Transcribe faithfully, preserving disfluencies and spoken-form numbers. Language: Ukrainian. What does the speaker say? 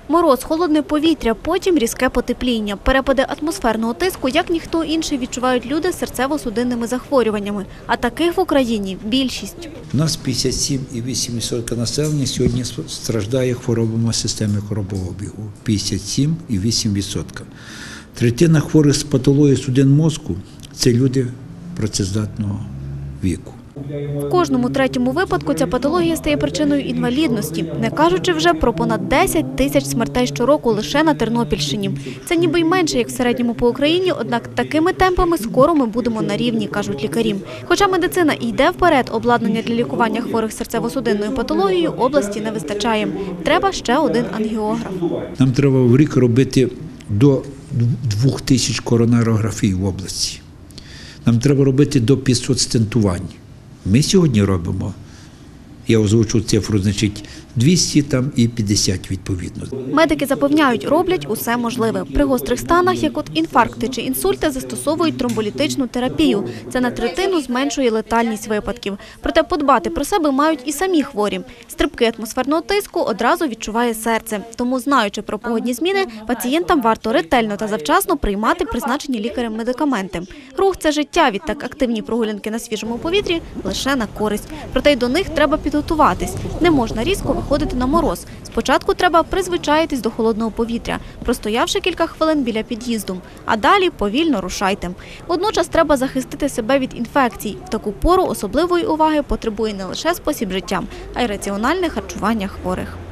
Мороз, холодне повітря, потім різке потепління. Перепади атмосферного тиску, як ніхто інший, відчувають люди з серцево-судинними захворюваннями. А таких в Україні більшість. У нас п'ятдесят сім цілих вісім десятих відсотка населення сьогодні страждає хворобами системи хоробообігу. п'ятдесят сім цілих вісім десятих відсотка. Третина хворих з патологією судин мозку – це люди працездатного віку. В кожному третьому випадку ця патологія стає причиною інвалідності, не кажучи вже про понад десять тисяч смертей щороку лише на Тернопільщині. Це ніби й менше, як в середньому по Україні, однак такими темпами скоро ми будемо на рівні, кажуть лікарі. Хоча медицина і йде вперед, обладнання для лікування хворих серцево-судинною патологією області не вистачає. Треба ще один ангіограф. Нам треба в рік робити до двох тисяч коронарографій в області. Нам треба робити до п'ятсот стентувань. Ми сьогодні робимо, я озвучу цифру, значить, двісті там і п'ятдесят відповідно. Медики запевняють, роблять усе можливе. При гострих станах, як от інфаркти чи інсульти, застосовують тромболітичну терапію. Це на третину зменшує летальність випадків. Проте подбати про себе мають і самі хворі. Стрибки атмосферного тиску одразу відчуває серце. Тому, знаючи про погодні зміни, пацієнтам варто ретельно та завчасно приймати призначені лікарем медикаменти. Рух – це життя, відтак активні прогулянки на свіжому повітрі – лише на користь. Проте й до них треба підготуватись. Не можна різко виходити на мороз. Спочатку треба призвичаїтись до холодного повітря, простоявши кілька хвилин біля під'їзду. А далі повільно рушайте. Водночас треба захистити себе від інфекцій. В таку пору особливої уваги потребує не лише спосіб життя, а й раціональне харчування хворих.